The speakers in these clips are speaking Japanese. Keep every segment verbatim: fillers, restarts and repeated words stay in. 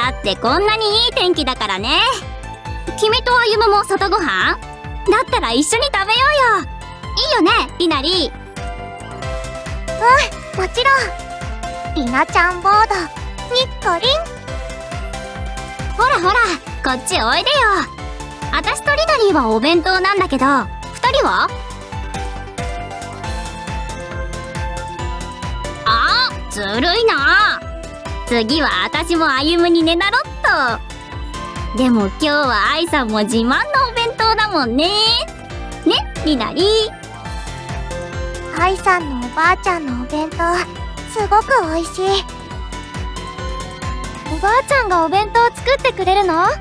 だってこんなにいい天気だからね。君と歩夢も外ごはん？だったら一緒に食べようよ。いいよね、りなり。 うん、もちろん。りなちゃんボードにっこりん。 ほらほら、こっちおいでよ。あたしとりなりはお弁当なんだけど、ふたりは？あー、ずるいな。次はあたしも歩夢にねなろっと。でも今日は愛さんも自慢のお弁当だもんね。ね、りなり。 愛さんのおばあちゃんのお弁当すごくおいしい。おばあちゃんがお弁当を作ってくれるの？うわー、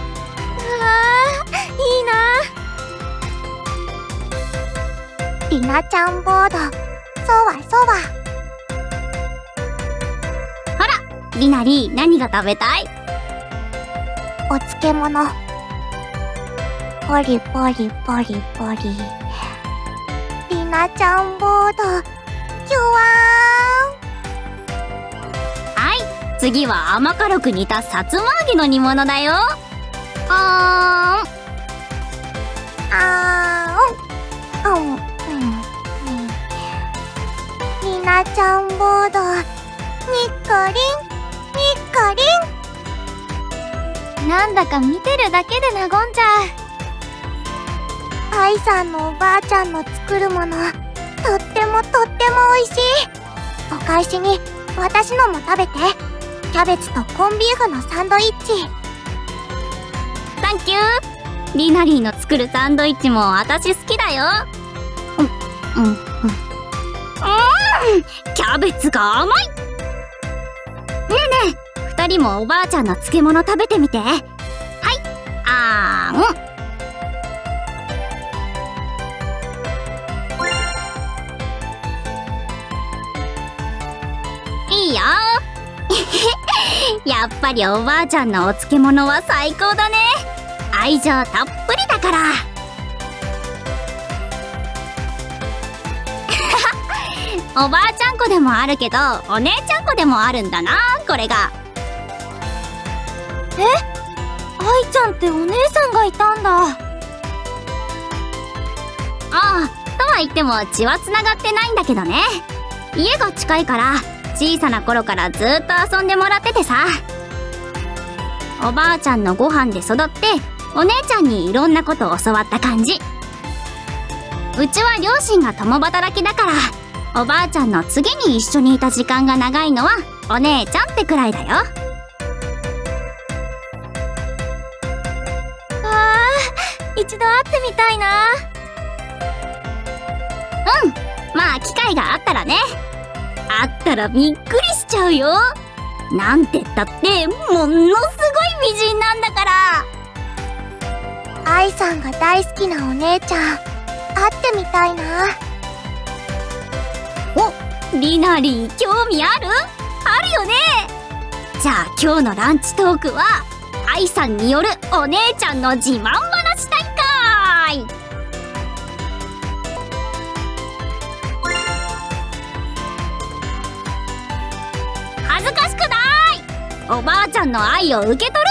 いいな。りなちゃんボード、そわそわ。 ほら、りなり、何が食べたい？ お漬物。ポリポリポリポリ。りなちゃんボード、キュワーン。 はい、次は甘辛く煮たさつま揚げの煮物だよ。あーん。 あーん。うん、うん、うん。りなちゃんボード、にっこりん、にっこりん。なんだか見てるだけで和んじゃう。愛さんのおばあちゃんの作るもの、とってもとってもおいしい。お返しに私のも食べて。キャベツとコンビーフのサンドイッチ。 サンキュー。りなりーの作るサンドイッチも私好きだよ。うん、うん、うん。うーん、キャベツが甘い。ねえねえ、二人もおばあちゃんの漬物食べてみて。はい、あーん。いいよ。やっぱりおばあちゃんのお漬物は最高だね。愛情たっぷりだから。おばあちゃん子でもあるけど、お姉ちゃん子でもあるんだな、これが。 え？愛ちゃんってお姉さんがいたんだ。ああ、とは言っても血はつながってないんだけどね。家が近いから小さな頃からずっと遊んでもらっててさ。おばあちゃんのご飯で育ってお姉ちゃんにいろんなことを教わった感じ。うちは両親が共働きだから、おばあちゃんの次に一緒にいた時間が長いのはお姉ちゃんってくらいだよ。 あー、一度会ってみたいな。 うん、まあ機会があったらね。あったらびっくりしちゃうよ。なんてったってものすごい美人なんだから。 愛さんが大好きなお姉ちゃん、会ってみたいな。 お、りなりー興味ある？あるよね。じゃあ今日のランチトークは愛さんによるお姉ちゃんの自慢話大会。恥ずかしくない。おばあちゃんの愛を受け取る